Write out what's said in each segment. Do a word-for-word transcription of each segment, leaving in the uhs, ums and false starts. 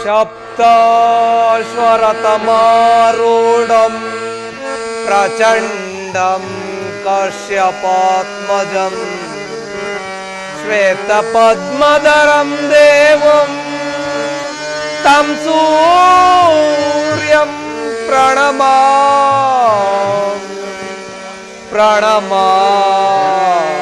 सप्ताश्वरतमारूढं प्रचण्डं कश्यपात्मजं श्वेतपद्मधरं देवं तं सूर्यं प्रणमामि प्रणमामि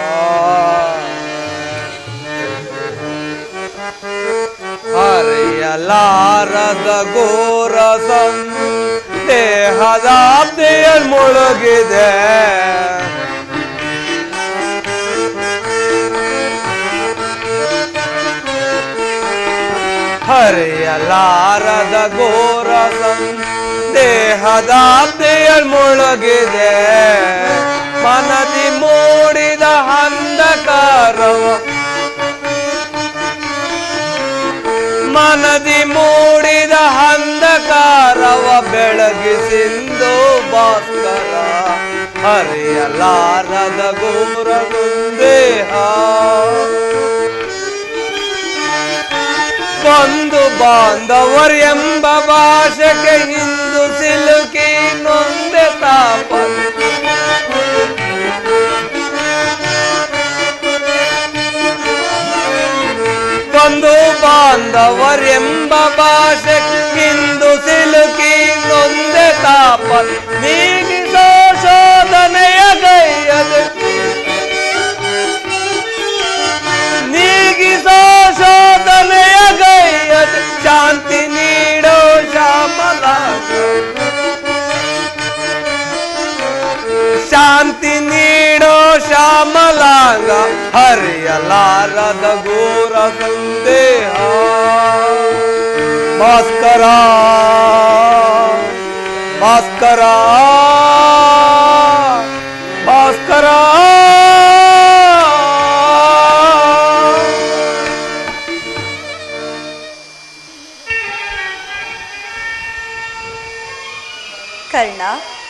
ಹರಿಯಲಾರದ ಘೋರಸಂ ದೇಹದಾಬ್ದಿಯಲ್ಲಿ ಮುಳುಗಿದೆ ಹರಿಯಲಾರದ ಘೋರಸಂ ದೇಹದಾಬ್ದಿಯಲ್ಲಿ ಮುಳುಗಿದೆ ಮನದಿ ಮೂಡಿದ ಅಂಧಕಾರವ ಮನದಿ ಮೂಡಿದ ಅಂಧಕಾರವ ಬೆಳಗಿಸಿಂದು ಭಾಸ್ಕರ ಹರಿಯಲಾರದ ಘೋರ ಸಂದೇಹ ಬಂಧು ಬಾಂಧವರೆಂಬ ಭಾಷೆಗೆ ಹಿಂದು ಸಿಲುಕಿ ನೊಂದೆ ತಾಪ ಬಂಧು ಬಾಂಧವರೆಂಬ ಭಾಷೆ ಹಿಂದು ಸಿಲುಕಿ ನೊಂದೆ ತಾಪ ನೀಗಿಸೋ ಶೋಧನೆಯ ಗೈಯದೆ ನೀಗಿಸೋ ಶೋಧನೆಯ ಗೈಯದೆ ಶಾಂತಿ ನೀಡೋ ಶ್ಯಾಮಲ ಶಾಂತಿ ನೀಡೋ ಶ್ಯಾಮಲಾಂಗ ಹರಿಯಲಾರದ ಘೋರ ಸಂದೇಹ ಭಾಸ್ಕರ ಭಾಸ್ಕರ ಭಾಸ್ಕರ ಕರ್ಣ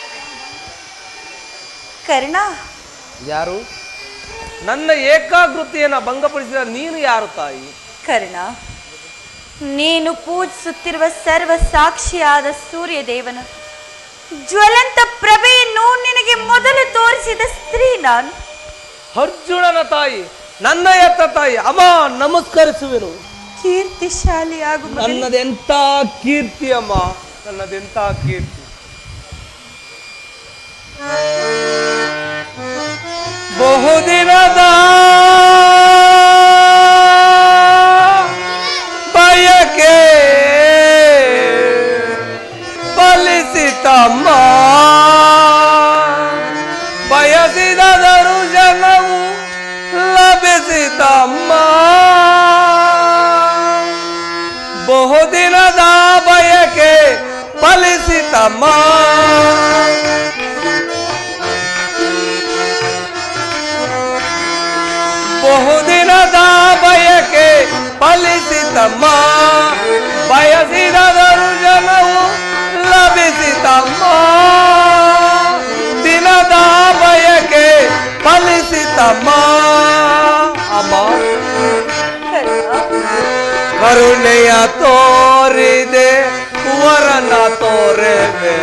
ಕರ್ಣ ಯಾರು ನನ್ನ ಏಕಾಗ್ರತೆಯನ್ನು ಭಂಗಪಡಿಸಿದ ನೀನು ಯಾರು ತಾಯಿ? ಕರ್ಣ, ನೀನು ಪೂಜಿಸುತ್ತಿರುವ ಸರ್ವ ಸಾಕ್ಷಿಯಾದ ಸೂರ್ಯದೇವನ ಜ್ವಲಂತ ಪ್ರಭೆಯನ್ನು ನಿನಗೆ ಮೊದಲು ತೋರಿಸಿದ ಸ್ತ್ರೀ ನಾನು. ಅರ್ಜುನನ ತಾಯಿ, ನನ್ನ ಎತ್ತ ತಾಯಿ, ಅಮ್ಮ ನಮಸ್ಕರಿಸುವೆನು. ಕೀರ್ತಿಶಾಲಿ ಆಗು. ನನ್ನದೆಂತ ಕೀರ್ತಿ ಅಮ್ಮ, ನನ್ನದೆಂತ ಕೀರ್ತಿ. ಬಹುದಿನದ ಬಯಕೆ ಫಲಿಸಿತಮ್ಮ, ಬಯಸಿದ ದರುಶನವು ಲಭಿಸಿತಮ್ಮ. ಬಹುದಿನದ ಬಯಕೆ ಫಲಿಸಿತಮ್ಮ, ಬಹುದಿನದ ಬಯಕೆ ಫಲಿಸಿತಮ್ಮ, ಬಯಸಿದ ದರುಶನವು ಲಭಿಸಿತಮ್ಮ. ದಿನದ ಬಯಕೆ ಫಲಿಸಿತಮ್ಮ. ಅಮ್ಮ ಕರುಣೆಯ ತೋರಿದೆ ವರನ ತೋರೆವೆ,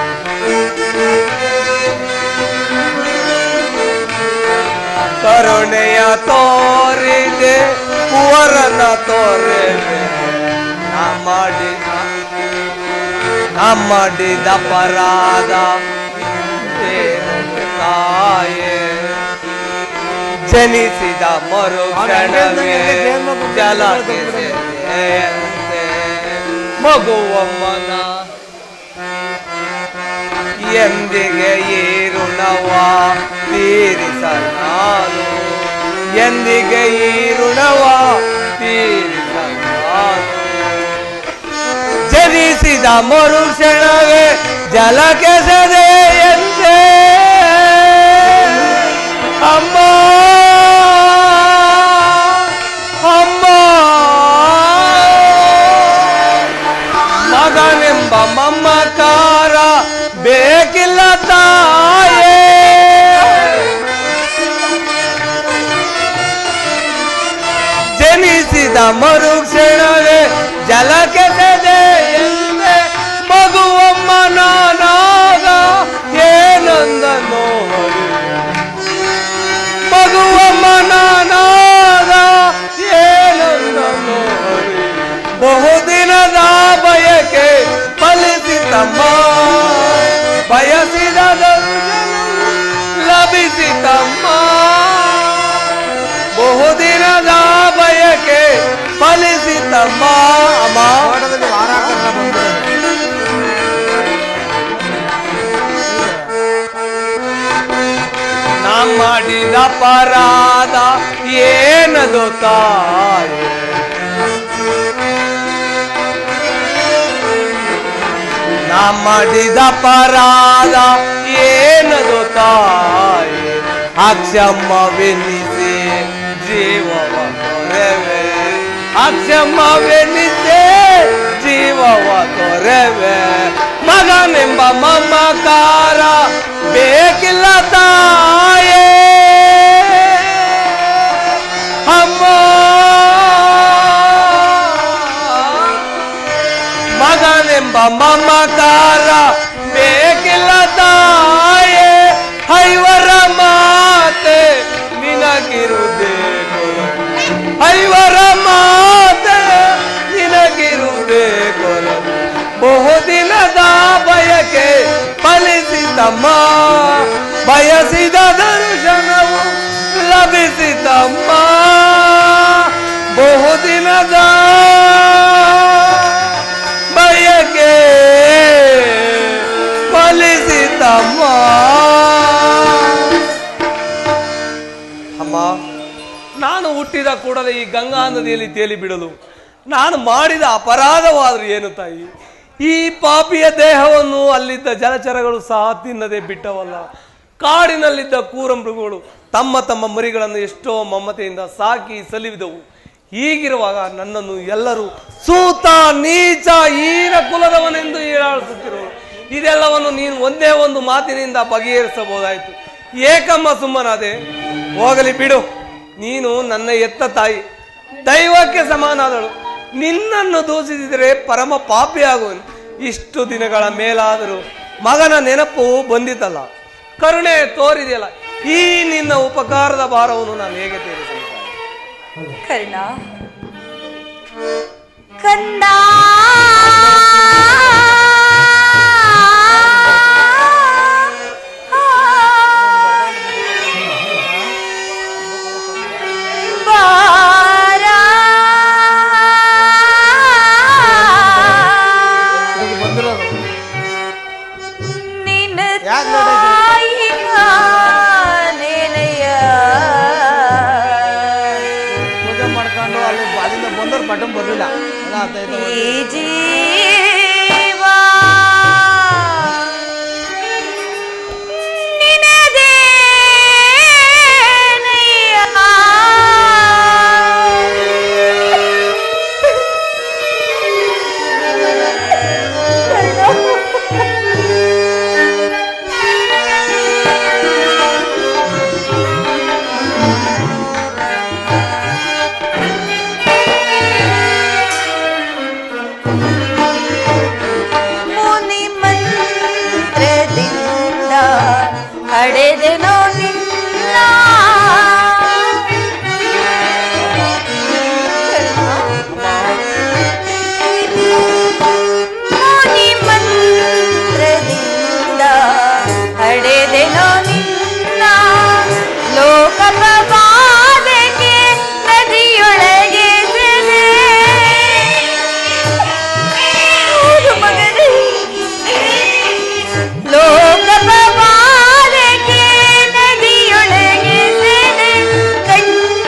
ಕರುಣೆಯ ತೋರಿದೆ ವರನ ತೋರೆವೆ. ನಾ ಮಾಡಿದ ನಾ ಮಾಡಿದ ಅಪರಾಧ ತಾಯೇ, ಜನಿಸಿದ ಮರುಕ್ಷಣವೇ ಜಲಕ್ಕೆ ಸೆಳೆಯಂತೆ ಮಗುವಮ್ಮನ ಎಂದಿಗೆ ಈ ಋಣವ ತೀರಿಸಲಾನು, ಎಂದಿಗೆ ಈ ಋಣವ ತೀರಿಸಲಾನು. ಜನಿಸಿದ ಮರುಕ್ಷಣವೇ ಜಲಕ್ಕೆ ಸೆಳೆಯಂತೆ ಅಮ್ಮ ಅಮ್ಮ, ಮಗನೆಂಬ ಮಮಕಾರ ಬೇಕಿಲ್ಲ ತಾಯೇ. ಜನಿಸಿದ ಮರುಕ್ಷಣವೇ ಜಲಕ್ಕೆ ಸೆದೆ ಎಂದೆ ಮಗುವಮ್ಮ ನಾನಾಗ ಏನಂದನೋ ಮಗುವಮ್ಮ ನಾನಾಗ ಏನಂದನೋ ಬಹುದಿನದ ಬಯಕೆ ಫಲಿಸಿತಮ್ಮ ಬಯಸಿದ ಲಭಿಸಿತಮ್ಮ ಬಹುದಿನದ ಬಯಕೆ ಫಲಿಸಿತಮ್ಮ ಅಮ್ಮ ನಾ ಮಾಡಿದ ಅಪರಾಧ ಏನದು ತಾಯಿ ನಾ ಮಾಡಿದ ಅಪರಾಧ ಏನದು ತಾಯಿ ಅಕ್ಷಮವೆನಿಸಿ ಜೀವವ ತೊರೆವೆ ಅಕ್ಷಮವೆನಿಸಿ ಜೀವವ ತೊರೆವೆ ಮಗನೆಂಬ ಮಮಕಾರ ಬೇಕಿಲ್ಲ ತಾಯೇ ಅಮ್ಮ ಮಗನೆಂಬ ಮಮಕಾರ ಬೇಕಿಲ್ಲ ತಾಯೇ ಐವರ ಮಾತೆ ನಿನಗಿರುವುದೇ ಐವರ ಮಾತೆ ನಿನಗಿರುವುದೇ ಕೊರಲು ಬಹುದಿನದ ಬಯಕೆ ಫಲಿಸಿತಮ್ಮ ಬಯಸಿದ ದರ್ಶನವು ಲಭಿಸಿತಮ್ಮ ಬಹುದಿನದ ಬಯಕೆ ಫಲಿಸಿತಮ್ಮ ಅಮ್ಮ ನಾನು ಹುಟ್ಟಿದ ಕೂಡಲೇ ಈ ಗಂಗಾ ನದಿಯಲ್ಲಿ ತೇಲಿ ಬಿಡಲು ನಾನು ಮಾಡಿದ ಅಪರಾಧವಾದರೂ ಏನು ತಾಯಿ ಈ ಪಾಪಿಯ ದೇಹವನ್ನು ಅಲ್ಲಿದ್ದ ಜಲಚರಗಳು ಸಹ ತಿನ್ನದೆ ಬಿಟ್ಟವಲ್ಲ ಕಾಡಿನಲ್ಲಿದ್ದ ಕೂರ ಮೃಗಗಳು ತಮ್ಮ ತಮ್ಮ ಮರಿಗಳನ್ನು ಎಷ್ಟೋ ಮಮತೆಯಿಂದ ಸಾಕಿ ಸಲಿವಿದವು ಹೀಗಿರುವಾಗ ನನ್ನನ್ನು ಎಲ್ಲರೂ ಸೂತ ನೀಚ ಹೀನ ಕುಲದವನೆಂದು ಹೀರಾಳಿಸುತ್ತಿರುವರು ಇದೆಲ್ಲವನ್ನು ನೀನು ಒಂದೇ ಒಂದು ಮಾತಿನಿಂದ ಬಗೆಹರಿಸಬಹುದಾಯಿತು ಏಕಮ್ಮ ಸುಮ್ಮನಾದೆ ಹೋಗಲಿ ಬಿಡು ನೀನು ನನ್ನ ಎತ್ತ ತಾಯಿ ದೈವಕ್ಕೆ ಸಮಾನಾದಳು ನಿನ್ನನ್ನು ದೂಷಿಸಿದರೆ ಪರಮ ಪಾಪಿಯಾಗುವನು ಇಷ್ಟು ದಿನಗಳ ಮೇಲಾದರೂ ಮಗನ ನೆನಪು ಬಂದಿತಲ್ಲ ಕರುಣೆ ತೋರಿದೆಯಲ್ಲ ಈ ನಿನ್ನ ಉಪಕಾರದ ಭಾರವನ್ನು ನಾನು ಹೇಗೆ ತೀರಿಸಲಿ ಕರ್ಣ ಕಂದ ಬಟನ್ ಬರಲಿಲ್ಲ ಹಡೆದೆನೋ ನಿನ್ನ ಮುನಿ ಮಂತ್ರದಿಂದ ಹಡೆದೆನೋ ನಿನ್ನ ಲೋಕಪ್ರಭಾದಕ್ಕೆ ನದಿಯೊಳಗೆ ಮಗನೇ ಲೋಕಪ್ರಭಾ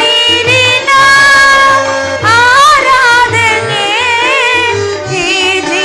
ಕಣ್ಣೀರಿನ ಆರಾಧನೆ ಈ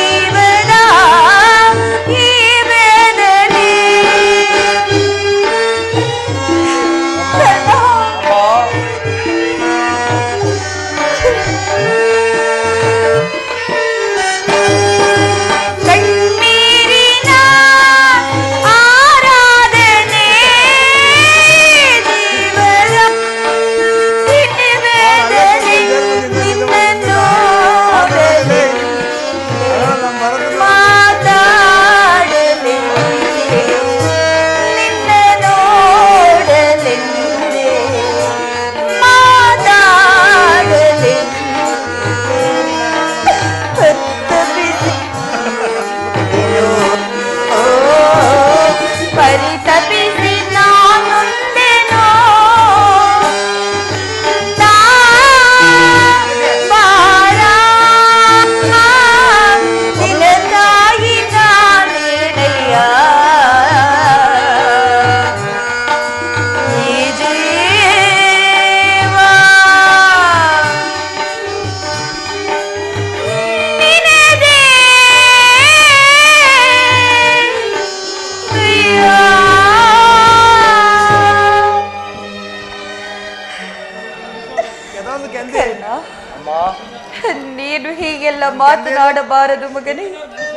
ಹೀಗೆಲ್ಲ ಮಾತನಾಡಬಾರದು ಮಗನೇ.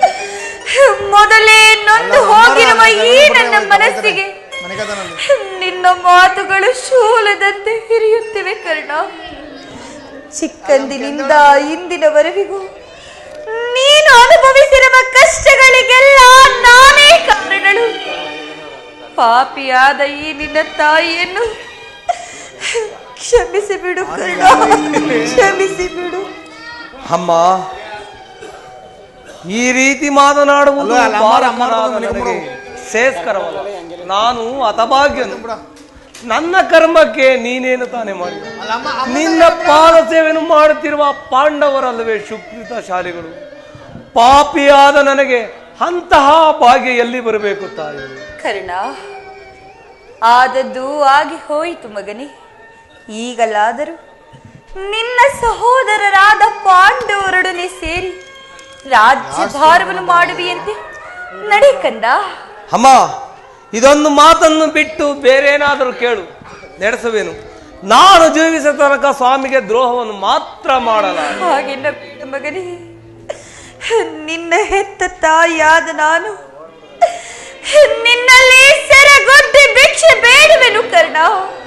ಮೊದಲೇ ನೊಂದು ಹೋಗಿರುವ ಈ ನನ್ನ ಮನಸ್ಸಿಗೆ ನಿನ್ನ ಮಾತುಗಳು ಶೂಲದಂತೆ ಹಿರಿಯುತ್ತಿವೆ ಕರ್ಣ. ಚಿಕ್ಕಂದಿನಿಂದ ಇಂದಿನವರೆಗೂ ನೀನು ಅನುಭವಿಸಿರುವ ಕಷ್ಟಗಳಿಗೆಲ್ಲ ನಾನೇ ಕಾರಣಗಳು. ಪಾಪಿಯಾದ ಈ ನಿನ್ನ ತಾಯಿಯನ್ನು ಕ್ಷಮಿಸಿ ಬಿಡು ಕರ್ಣ, ಕ್ಷಮಿಸಿ ಬಿಡು. ಅಮ್ಮ, ಈ ರೀತಿ ಮಾತನಾಡುವುದು ಶ್ರೇಷ್ಠಕರವಲ್ಲ. ನಾನು ಹತಭಾಗ್ಯನು. ನನ್ನ ಕರ್ಮಕ್ಕೆ ನೀನೇನು ತಾನೇ ಮಾಡಿ ನಿನ್ನ ಪಾದ ಸೇವೆಯನ್ನು ಮಾಡುತ್ತಿರುವ ಪಾಂಡವರಲ್ಲವೇ ಸುಕೃತ ಶಾಲಿಗಳು. ಪಾಪಿಯಾದ ನನಗೆ ಅಂತಹ ಭಾಗ್ಯ ಎಲ್ಲಿ ಬರಬೇಕು ತಾಯಿ? ಕರ್ಣ, ಆದದ್ದು ಆಗಿ ಹೋಯಿತು ಮಗನೇ. ಈಗಲಾದರೂ ನಿನ್ನ ಸಹೋದರರಾದ ಪಾಂಡವರೊಡನೆ ಸೇರಿ ರಾಜ್ಯಭಾರವನ್ನು ಮಾಡುವಿಯಂತೆ. ನಡೆ ಕಂದ. ಅಮ್ಮ, ಇದೊಂದು ಮಾತನ್ನು ಬಿಟ್ಟು ಬೇರೇನಾದರೂ ಕೇಳು, ನಡೆಸುವೆನು. ನಾನು ಜೀವಿಸಿದ ತನಕ ಸ್ವಾಮಿಗೆ ದ್ರೋಹವನ್ನು ಮಾತ್ರ ಮಾಡಲ್ಲ. ಹಾಗೆನ್ನ ಮಗನೇ, ನಿನ್ನ ಹೆತ್ತ ತಾಯಿಯಾದ ನಾನು ನಿನ್ನಲ್ಲಿ ಸೆರೆಗೊಡ್ಡಿ ಭಿಕ್ಷೆ ಬೇಡುವೆನು ಕರ್ಣ.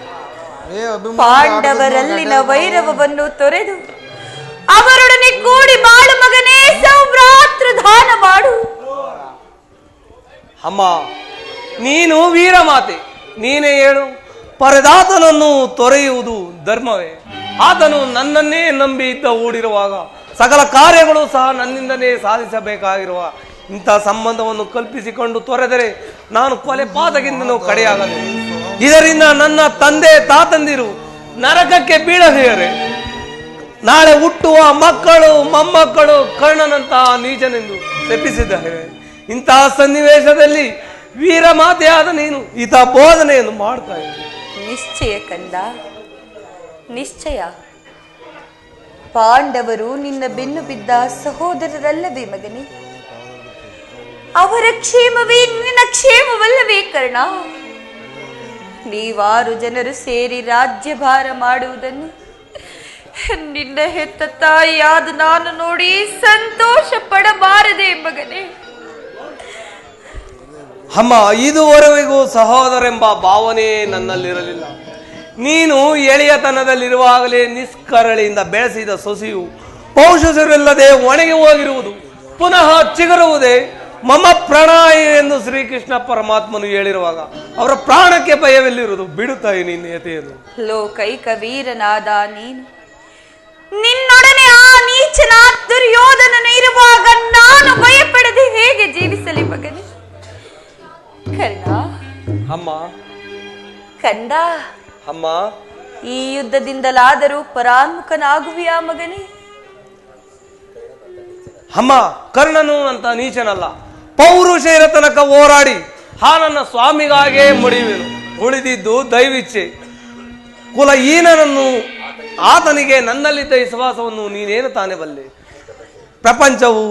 ಪಾಂಡವರಲ್ಲಿನ ವೈರವವನ್ನು ತೊರೆದು ಅವರೊಡನೆ ಕೂಡಿ ಬಾಳು ಮಗನೇ. ಸೌಭ್ರಾತೃ ದಾನ ಮಾಡು. ಅಮ್ಮ, ನೀನು ವೀರಮಾತೆ, ನೀನೇ ಹೇಳು. ಪರದಾತನನ್ನು ತೊರೆಯುವುದು ಧರ್ಮವೇ? ಆತನು ನನ್ನನ್ನೇ ನಂಬಿ ಇದ್ದ ಹೂಡಿರುವಾಗ ಸಕಲ ಕಾರ್ಯಗಳು ಸಹ ನನ್ನಿಂದನೇ ಸಾಧಿಸಬೇಕಾಗಿರುವ ಇಂಥ ಸಂಬಂಧವನ್ನು ಕಲ್ಪಿಸಿಕೊಂಡು ತೊರೆದರೆ ನಾನು ಕೊಲೆ ಪಾತಕಿಂತನೂ ಕಡೆಯಾಗದು. ಇದರಿಂದ ನನ್ನ ತಂದೆ ತಾತಂದಿರು ನರಕಕ್ಕೆ ಬೀಳದಿರರೆ ನಾಳೆ ಹುಟ್ಟುವ ಮಕ್ಕಳು ಮೊಮ್ಮಕ್ಕಳು ಕರ್ಣನಂತಹ ನೀಚನೆಂದು ಶಪಿಸಿದ್ದಾರೆ. ಇಂತಹ ಸನ್ನಿವೇಶದಲ್ಲಿ ವೀರಮಾತೆಯಾದ ನೀನು ಈತ ಬೋಧನೆಯನ್ನು ಮಾಡ್ತಾ ಇದ್ದೀನಿ. ನಿಶ್ಚಯ ಕಂದ, ನಿಶ್ಚಯ. ಪಾಂಡವರು ನಿನ್ನ ಬೆನ್ನು ಬಿದ್ದ ಸಹೋದರರಲ್ಲವೇ ಮಗನೇ? ಅವರ ಕ್ಷೇಮವೇ ನಿನ್ನ ಕ್ಷೇಮವಲ್ಲವೇ ಕರ್ಣ? ನೀವಾರು ಜನರು ಸೇರಿ ರಾಜ್ಯಭಾರ ಮಾಡುವುದನ್ನು ನಿನ್ನ ಹೆತ್ತ ತಾಯಿಯಾದ ನಾನು ನೋಡಿ ಸಂತೋಷ ಪಡಬಾರದೆ ಮಗನೇ? ಅಮ್ಮ, ಇದುವರೆಗೂ ಸಹೋದರೆಂಬ ಭಾವನೆ ನನ್ನಲ್ಲಿರಲಿಲ್ಲ. ನೀನು ಎಳೆಯತನದಲ್ಲಿರುವಾಗಲೇ ನಿಷ್ಕರಳಿಯಿಂದ ಬೆಳೆಸಿದ ಸೊಸೆಯು ಪೌಷಸರಿಲ್ಲದೆ ಒಣಗಿ ಹೋಗಿರುವುದು ಪುನಃ ಚಿಗುರುವುದೇ ಮಮ ಪ್ರಣಾಯ ಎಂದು ಶ್ರೀಕೃಷ್ಣ ಪರಮಾತ್ಮನು ಹೇಳಿರುವಾಗ ಅವರ ಪ್ರಾಣಕ್ಕೆ ಭಯವೆಲ್ಲಿರುವುದು? ಬಿಡುತ್ತಾಯಿ ನಿನ್ನೆಯತೆಯನ್ನು. ಲೋಕೈಕ ವೀರನಾದ ನೀನು ನಿನ್ನೊಡನೆ ಆ ನೀಚನ ದುರ್ಯೋಧನನು ಇರುವಾಗ ನಾನು ಭಯಪಡದೆ ಹೇಗೆ ಜೀವಿಸಲಿ ಮಗನೇ? ಕರ್ಣ, ಅಮ್ಮ, ಕಂದ, ಅಮ್ಮ, ಈ ಯುದ್ಧದಿಂದಲಾದರೂ ಪರಾನ್ಮುಖನಾಗುವಿಯಾ ಮಗನೇ? ಅಮ್ಮ, ಕರ್ಣನು ಅಂತ ನೀಚನಲ್ಲ. ಪೌರುಷರ ತನಕ ಹೋರಾಡಿ ಆ ನನ್ನ ಸ್ವಾಮಿಗಾಗೇ ಮುಡಿಯುವೆನು. ಉಳಿದಿದ್ದು ದೈವಿಚ್ಛೆ. ಕುಲಹೀನನನ್ನು ಆತನಿಗೆ ನನ್ನಲ್ಲಿದ್ದ ವಿಶ್ವಾಸವನ್ನು ನೀನೇನು ತಾನೇ ಬಲ್ಲೆ? ಪ್ರಪಂಚವು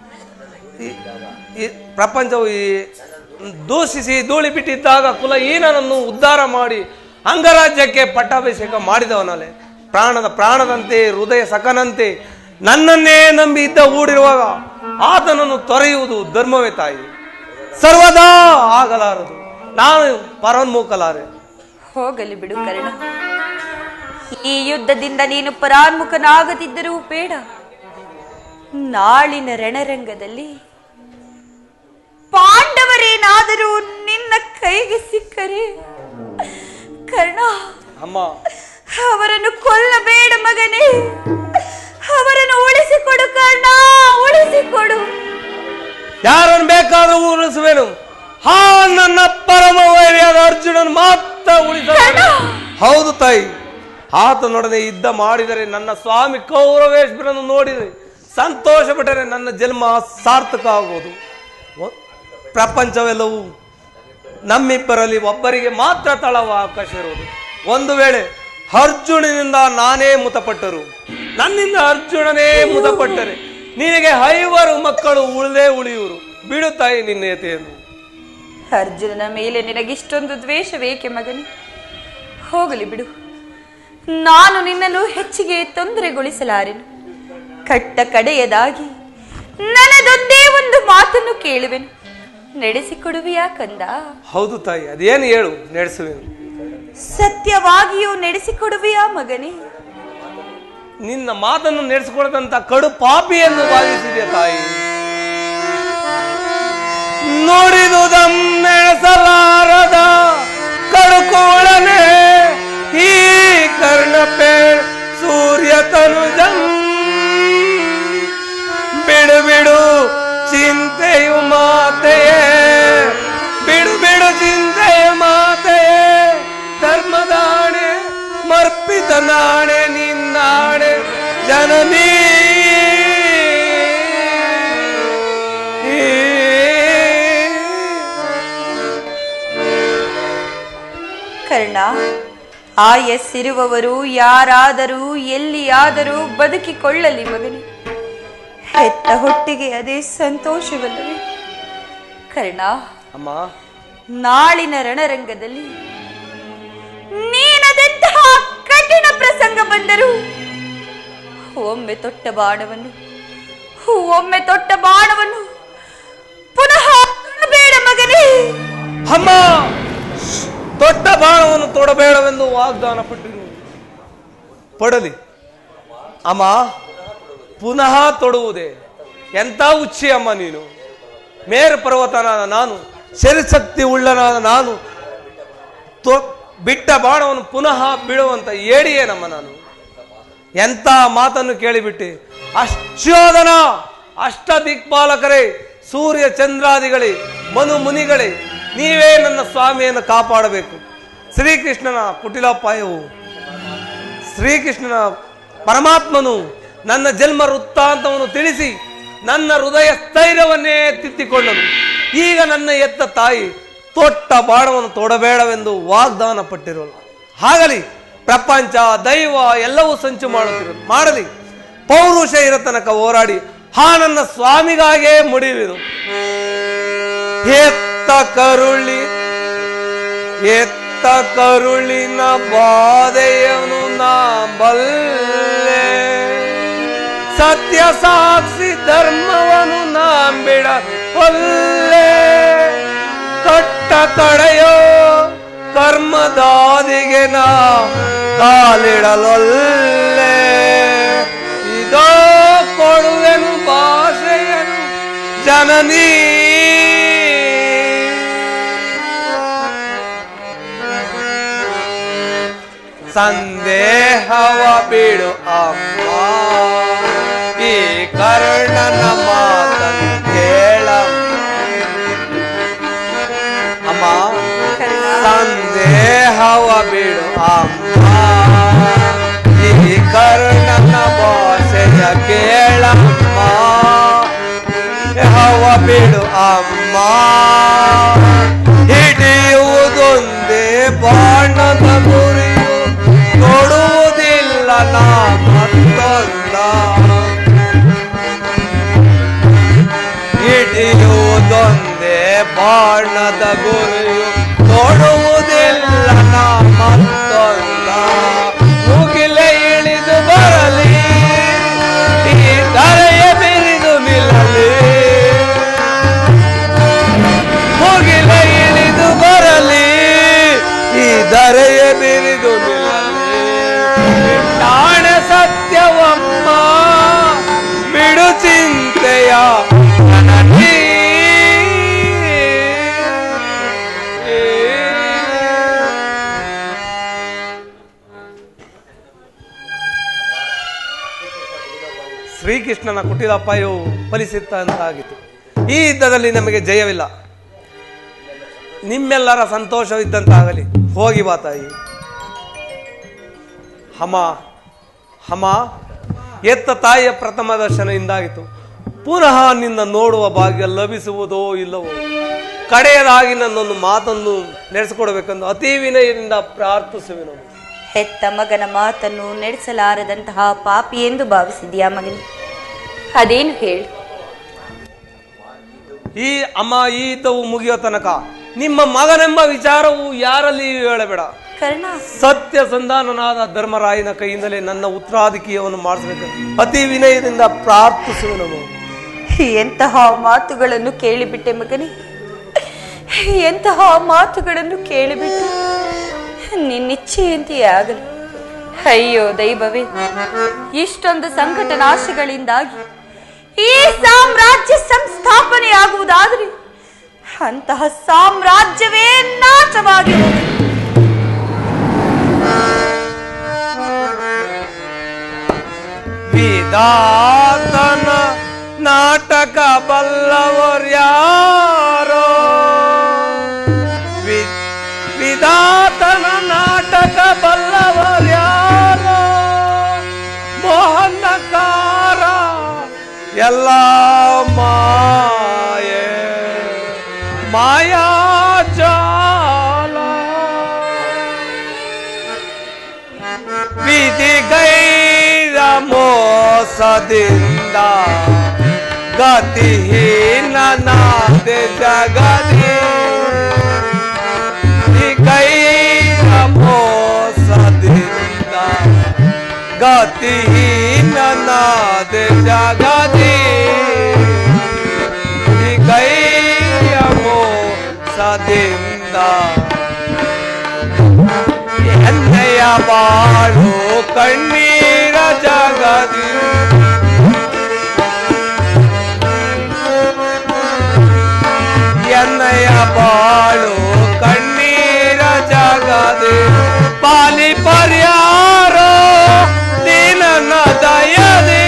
ಪ್ರಪಂಚವು ದೂಷಿಸಿ ಧೂಳಿ ಬಿಟ್ಟಿದ್ದಾಗ ಕುಲಹೀನನನ್ನು ಉದ್ಧಾರ ಮಾಡಿ ಅಂಗರಾಜ್ಯಕ್ಕೆ ಪಟ್ಟಾಭಿಷೇಕ ಮಾಡಿದವನಲ್ಲೇ. ಪ್ರಾಣದ ಪ್ರಾಣದಂತೆ ಹೃದಯ ಸಖನಂತೆ ನನ್ನನ್ನೇ ನಂಬಿ ಇದ್ದ ಹೂಡಿರುವಾಗ ಆತನನ್ನು ತೊರೆಯುವುದು ಧರ್ಮವೇ ತಾಯಿ? ಸರ್ವದಾ ಆಗಲಾರದು. ನಾನು ಪರೋನ್ಮುಖಲಾರೆ. ಹೋಗಲಿ ಬಿಡು ಕರ್ಣ. ಈ ಯುದ್ಧದಿಂದ ನೀನು ಪರಾನ್ಮುಖನಾಗದಿದ್ದರೂ ಬೇಡ. ನಾಳಿನ ರಣರಂಗದಲ್ಲಿ ಪಾಂಡವರೇನಾದರೂ ನಿನ್ನ ಕೈಗೆ ಸಿಕ್ಕರೆ ಕರ್ಣ, ಅಮ್ಮ, ಅವರನ್ನು ಕೊಲ್ಲಬೇಡ ಮಗನೇ. ಅವರನ್ನು ಉಳಿಸಿಕೊಡು ಕರ್ಣ, ಉಳಿಸಿಕೊಡು. ಯಾರನ್ನು ಬೇಕಾದ್ರೂ ಉಳಿಸುವೆನು. ಹಾ, ನನ್ನ ಪರಮ ವೈರಿಯಾದ ಅರ್ಜುನನ್ ಮಾತ್ರ ಉಳಿಸ. ಹೌದು ತಾಯಿ, ಆತನೊಡನೆ ಯುದ್ಧ ಮಾಡಿದರೆ ನನ್ನ ಸ್ವಾಮಿ ಕೌರವೇಶ್ವರನ್ನು ನೋಡಿದರೆ ಸಂತೋಷ ಪಟ್ಟರೆ ನನ್ನ ಜನ್ಮ ಸಾರ್ಥಕ ಆಗುವುದು. ಪ್ರಪಂಚವೆಲ್ಲವೂ ನಮ್ಮಿಬ್ಬರಲ್ಲಿ ಒಬ್ಬರಿಗೆ ಮಾತ್ರ ತಳವ ಅವಕಾಶ ಇರುವುದು. ಒಂದು ವೇಳೆ ಅರ್ಜುನನಿಂದ ನಾನೇ ಮೃತಪಟ್ಟರು, ನನ್ನಿಂದ ಅರ್ಜುನನೇ ಮೃತಪಟ್ಟರೆ ನಿನಗೆ ಐವರು ಮಕ್ಕಳು ಉಳಿದೇ ಉಳಿಯುವರು. ಬಿಡುತ್ತಾಯಿ ನಿನ್ನೆಯತೆಯನ್ನು. ಅರ್ಜುನನ ಮೇಲೆ ನಿನಗಿಷ್ಟೊಂದು ದ್ವೇಷವೇಕೆ ಮಗನೇ? ಹೋಗಲಿ ಬಿಡು. ನಾನು ನಿನ್ನನ್ನು ಹೆಚ್ಚಿಗೆ ತೊಂದರೆಗೊಳಿಸಲಾರೆನು. ಕಟ್ಟ ಕಡೆಯದಾಗಿ ನನ್ನದೊಂದೇ ಒಂದು ಮಾತನ್ನು ಕೇಳುವೆನು, ನಡೆಸಿಕೊಡುವೆಯಾ ಕಂದ? ಹೌದು ತಾಯಿ, ಅದೇನು ಹೇಳು, ನಡೆಸುವೆನು. ಸತ್ಯವಾಗಿಯೂ ನಡೆಸಿಕೊಡುವೆಯಾ ಮಗನೇ? ನಿನ್ನ ಮಾತನ್ನು ನಡೆಸಿಕೊಡದಂತ ಕಡು ಪಾಪಿ ಎಂದು ಭಾವಿಸಿದೆ ತಾಯಿ. ನುಡಿದುದಮ್ಮೆಣಸಲಾರದ ಕಡುಕೋಳನೆ ಈ ಕರ್ಣಪೇ ಸೂರ್ಯ ತನುಜಂ. ಬಿಡು ಬಿಡು ಚಿಂತೆಯು ಮಾತೆಯೇ, ಬಿಡು ಬಿಡು ಚಿಂತೆಯು ಮಾತೆಯೇ, ಧರ್ಮದಾಣೆ ಮರ್ಪಿತ ನಾಣೆ ನಿನ್ನಾಣೆ ಜನನೀ. ಕರ್ಣ, ಆಯಸ್ಸಿರುವವರು ಯಾರಾದರೂ ಎಲ್ಲಿಯಾದರೂ ಬದುಕಿಕೊಳ್ಳಲಿ ಮಗನೇ. ಹೆತ್ತ ಹೊಟ್ಟಿಗೆ ಅದೇ ಸಂತೋಷವಲ್ಲವೇ? ಕರ್ಣ, ಅಮ್ಮ, ನಾಳಿನ ರಣರಂಗದಲ್ಲಿ ನೀನದೆಂತಹ ಕಠಿಣ ಪ್ರಸಂಗ ಬಂದರು ಒಮ್ಮೆ ತೊಟ್ಟ ಬಾಣವನ್ನು ಒಮ್ಮೆ ತೊಟ್ಟ ಬಾಣವನ್ನು ಪುನಃ ಬೇಡ ಮಗನೇ. ಅಮ್ಮ, ತೊಟ್ಟ ಬಾಣವನ್ನು ತೊಡಬೇಡವೆಂದು ವಾಗ್ದಾನ ಪಟ್ಟಿರು, ಪಡಲಿ. ಅಮ್ಮ, ಪುನಃ ತೊಡುವುದೇ? ಎಂಥ ಹುಚ್ಚಿ ಅಮ್ಮ ನೀನು. ಮೇರು ಪರ್ವತನಾದ ನಾನು, ಶರೀರಶಕ್ತಿ ಉಳ್ಳನಾದ ನಾನು ಬಿಟ್ಟ ಬಾಣವನ್ನು ಪುನಃ ಬೀಳುವಂತ ಏಡಿಯೇನಮ್ಮ ನಾನು? ಎಂಥ ಮಾತನ್ನು ಕೇಳಿಬಿಟ್ಟೆ. ಅಶ್ಚೋದನ ಅಷ್ಟ ದಿಕ್ಪಾಲಕರೇ, ಸೂರ್ಯ ಚಂದ್ರಾದಿಗಳೇ, ಮನು ಮುನಿಗಳೇ, ನೀವೇ ನನ್ನ ಸ್ವಾಮಿಯನ್ನು ಕಾಪಾಡಬೇಕು. ಶ್ರೀಕೃಷ್ಣನ ಕುಟಿಲೋಪಾಯವು, ಶ್ರೀಕೃಷ್ಣನ ಪರಮಾತ್ಮನು ನನ್ನ ಜನ್ಮ ವೃತ್ತಾಂತವನ್ನು ತಿಳಿಸಿ ನನ್ನ ಹೃದಯ ಸ್ಥೈರ್ಯವನ್ನೇ ತಿದ್ದಿಕೊಂಡನು. ಈಗ ನನ್ನ ಎತ್ತ ತಾಯಿ ತೊಟ್ಟ ಬಾಣವನ್ನು ತೊಡಬೇಡವೆಂದು ವಾಗ್ದಾನ ಪಟ್ಟಿರೋಳು. ಹಾಗಲಿ, ಪ್ರಪಂಚ ದೈವ ಎಲ್ಲವೂ ಸಂಚು ಮಾಡುತ್ತಿರೋದು ಮಾಡಲಿ. ಪೌರುಷ ಇರ ತನಕ ಹೋರಾಡಿ ಹಾ ನನ್ನ ಸ್ವಾಮಿಗಾಗೇ ಮುಡಿಯುವುದು. ಎತ್ತ ಕರುಳಿ ಎತ್ತ ಕರುಳಿನ ಬಾಧೆಯನು ನಾ ಬಲ್ಲೆ, ಸತ್ಯ ಸಾಕ್ಷಿ ಧರ್ಮವನು ನಾಂಬಿಡ ಹೊಲ್ಲೆ. ಕಟ್ಟ ಕಡೆಯೋ ಕರ್ಮದಾದಿಗೆ ನಾ ಕಾಲಿಡಲೊಲ್ಲೆ. ಇದೋ ಕೊಡುವೆನು ಭಾಷೆಯನು ಜನನೀ. ಸಂದೇಹವ ಬಿಡು ಅಮ್ಮ, ಈ ಕರ್ಣನ ಮಾತನ್ನು ಕೇಳ ಅಮ್ಮ. ಸಂದೇಹವ ಬಿಡು ಅಮ್ಮ, ಈ ಕರ್ಣನ ಭಾಷೆಯ ಕೇಳಮ್ಮ. ಹವ ಬಿಡು ಅಮ್ಮ, ಹಿಡಿಯುವುದೊಂದೇ ಬಾಣದ ಗುರಿಯು, ಕೊಡುವುದಿಲ್ಲ ನಾ ಮತ್ತೊಂದ. ಹಿಡಿಯುವುದೊಂದೇ ಬಾಣದ ಗುರಿಯು, ಕೊಡುವುದಿಲ್ಲ ನಾ ಮತ್ತೊಂದ. ಮುಗಿಲೆ ಇಳಿದು ಬರಲಿ, ಈ ಧರೆಯ ಬಿರಿದು ನಿಲ್ಲಲಿ. ಮುಗಿಲೆ ಇಳಿದು ಬರಲಿ, ಈ ಧರೆಯ ಬಿರಿದು ನಿಲ್ಲಲಿ. ನಾಣೆ ಸತ್ಯವಮ್ಮ, ಬಿಡು ಚಿಂತೆಯ ಜನನೀ. ಶ್ರೀಕೃಷ್ಣನ ಕುಟಿಲಾಪಾಯವು ಫಲಿಸಿತ್ತಂತಾಗಿತ್ತು. ಈ ಯುದ್ಧದಲ್ಲಿ ನಮಗೆ ಜಯವಿಲ್ಲ, ನಿಮ್ಮೆಲ್ಲರ ಸಂತೋಷವಿದ್ದಂತಾಗಲಿ. ಹೋಗಿ ಬಾ ತಾಯಿ. ಹಮ ಹಮ ಎತ್ತ ತಾಯಿಯ ಪ್ರಥಮ ದರ್ಶನ ಇಂದಾಗಿತ್ತು. ಪುನಃ ನಿನ್ನ ನೋಡುವ ಭಾಗ್ಯ ಲಭಿಸುವುದೋ ಇಲ್ಲವೋ. ಕಡೆಯದಾಗಿ ನನ್ನೊಂದು ಮಾತನ್ನು ನಡೆಸಿಕೊಡಬೇಕೆಂದು ಅತಿ ವಿನಯದಿಂದ ಪ್ರಾರ್ಥಿಸುವೆನು. ಹೆತ್ತ ಮಗನ ಮಾತನ್ನು ನಡೆಸಲಾರದಂತಹ ಪಾಪಿ ಎಂದು ಭಾವಿಸಿದ್ಯಾ ಮಗನಿ? ಅದೇನು ಹೇಳು. ಈ ಅಮ್ಮ, ಈ ಯುದ್ಧವು ಮುಗಿಯೋ ತನಕ ನಿಮ್ಮ ಮಗನೆಂಬ ವಿಚಾರವು ಯಾರಲ್ಲಿ ಹೇಳಬೇಡ. ಕರ್ಣ, ಸತ್ಯಸಂಧಾನನಾದ ಧರ್ಮರಾಯನ ಕೈಯಿಂದಲೇ ನನ್ನ ಉತ್ತರಾಧಿಕಾರಿಯನ್ನು ಮಾಡಿಸಬೇಕು ಅತಿ ವಿನಯದಿಂದ ಪ್ರಾರ್ಥಿಸುವೆನು. ಎಂತಹ ಮಾತುಗಳನ್ನು ಕೇಳಿಬಿಟ್ಟೆ ಮಗನೇ, ಎಂತಹ ಮಾತುಗಳನ್ನು ಕೇಳಿಬಿಟ್ಟೆ. ನಿನ್ನಿಚ್ಛೆಯಂತೆಯೇ ಆಗಲಿ. ಅಯ್ಯೋ ದೈವವೇ, ಇಷ್ಟೊಂದು ಸಂಕಟ ನಾಶಗಳಿಂದಾಗಿ ಈ ಸಾಮ್ರಾಜ್ಯ ಸಂಸ್ಥಾಪನೆಯಾಗುವುದಾದರೆ ಅಂತಹ ಸಾಮ್ರಾಜ್ಯವೇ ನಾಶವಾಗಿ ವಿಧಾತನ ನಾಟಕ ಬಲ್ಲವರ್ಯಾರೋ, ವಿಧಾತನ ನಾಟಕ ಬಲ್ಲವರ್ಯಾರೋ, ಮೋಹನಕಾರ ಎಲ್ಲ ಮಾಯೆ ಮಾಯಾಜಾಲ, ವಿಧಿಗೈದ ಮೋಸದಿಂದ ಗತಿಹೀನನಾದೆ ಜಗದಿ, ವಿಧಿಗೈದ ಮೋಸದಿಂದ ಗತಿಹೀನನಾದೆ ಜಗದಿ, ವಿಧಿಗೈದ ಮೋಸದಿಂದ ಎನ್ನೆಯ ಬಾಳು ಕಣ್ಣೀರ ಜಗದಿ, ಎನ್ನಯ ಬಾಳು ಕಣ್ಣೀರ ಜಗದಿ, ಪಾಲಿ ಪರಿಯಾರೋ ದೀನನ ದಯದಿ,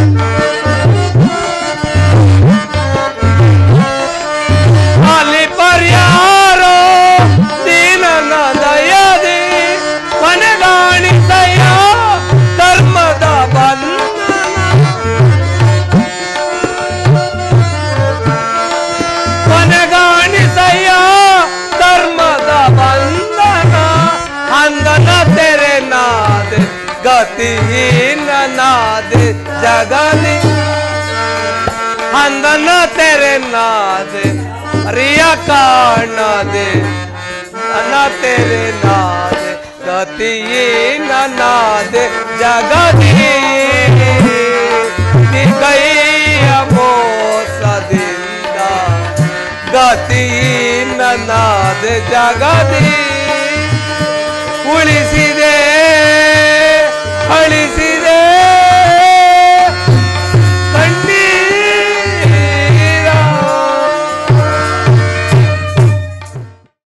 ಪಾಲಿ ಪರಿಯಾರೋ ದೀನನ ದಯದಿ, ಮನೆಗಾಣಿಸಯ್ಯ ಧರ್ಮದ ಬಂಧನ, ಮನೆಗಾಣಿಸಯ್ಯ ಧರ್ಮದ ಬಂಧನ, ಅಂದನ ತೆರೆ ನಾದೆ ಗತಿಹೀನ ನಾದೆ ಜಗದಿ, ಅಂದನ ತೆರೆ ನಾದೆ ಅರಿಯ ಕಾಣದೆ, ನನ್ನ ತೆರೆ ನಾದೆ ಗತಿಹೀನ ನಾದೆ ಜಗದಿ, ಕೈಯ ಮೋಸದಿಂದ ಗತಿಹೀನ ನಾದೆ ಜಗದಿ, ಉಳಿಸಿದ